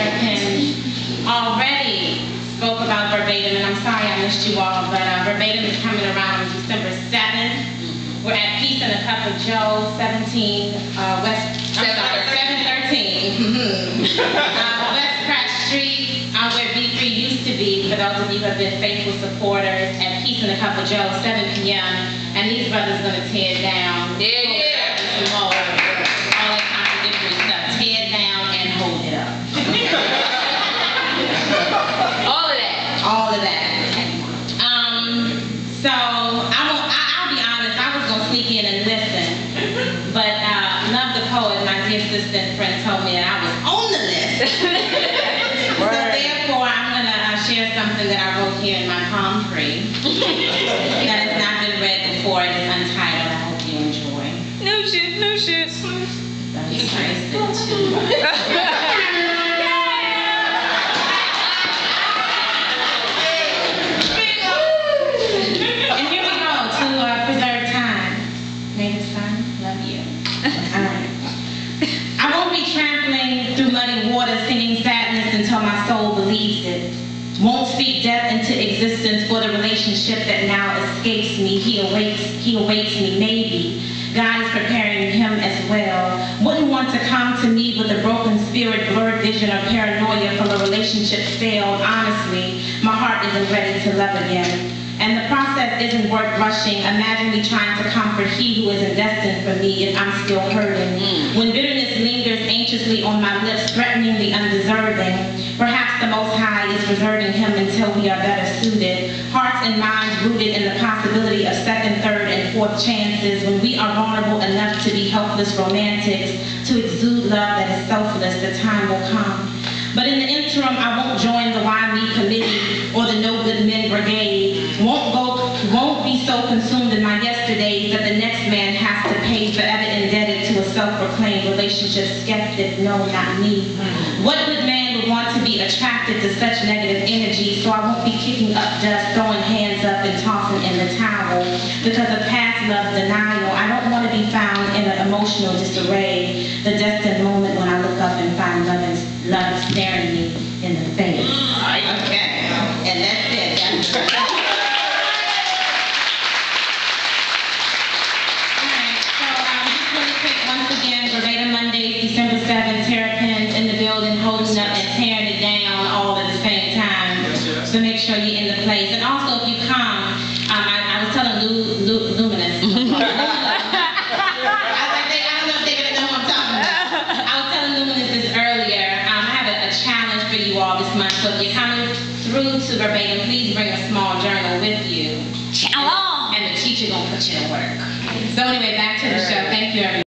Terrapins already spoke about Verbatim, and I'm sorry I missed you all, but Verbatim is coming around on December 7th. We're at Peace and a Cup of Joe, 713 West Pratt Street, where B3 used to be, for those of you who have been faithful supporters, at Peace and a Cup of Joe, 7 p.m. And these brothers are going to tear it down. All that contradictory stuff. Tear it down and hold it up. All of that. So I'll be honest, I was gonna sneak in and listen, but Love the Poet, my dear assistant friend, told me that I was on the list. So therefore, I'm gonna share something that I wrote here in my palm tree that has not been read before. It is untitled. I hope you enjoy. No shit. That's nice too. I won't be trampling through muddy waters, singing sadness until my soul believes it. Won't speak death into existence for the relationship that now escapes me. He awaits me, maybe. God is preparing him as well. Wouldn't want to come to me with a broken spirit, blurred vision, or paranoia from a relationship failed. Honestly, my heart isn't ready to love again. And the process isn't worth rushing. Imagine me trying to comfort he who isn't destined for me if I'm still hurting. When bitterness lingers anxiously on my lips, threatening the undeserving, perhaps the Most High is reserving him until we are better suited. Hearts and minds rooted in the possibility of second, third, and fourth chances. When we are vulnerable enough to be helpless romantics, to exude love that is selfless, the time will come. But in the interim, I won't join the Why Me committee or the No Good Men brigade. Won't be so consumed in my yesterdays that the next man has to pay, forever indebted to a self-proclaimed relationship skeptic. No, not me. What good man would want to be attracted to such negative energy? So I won't be kicking up dust, throwing hands up, and tossing in the towel because of past love denial. I don't want to be found in an emotional disarray, the destined moment when I look up and find love staring me in the face. Okay, and that's it. Once again, Verbatim Mondays, December 7th, Terrapins in the building, holding up and tearing it down all at the same time. So make sure you're in the place. And also, if you come, I was telling Luminous. I don't know if they're going to know what I'm talking about. I was telling Luminous this earlier. I have a challenge for you all this month. So if you're coming through to Verbatim, please bring a small journal with you. And the teacher going to put you to work. So anyway, back to the show. Thank you, everyone.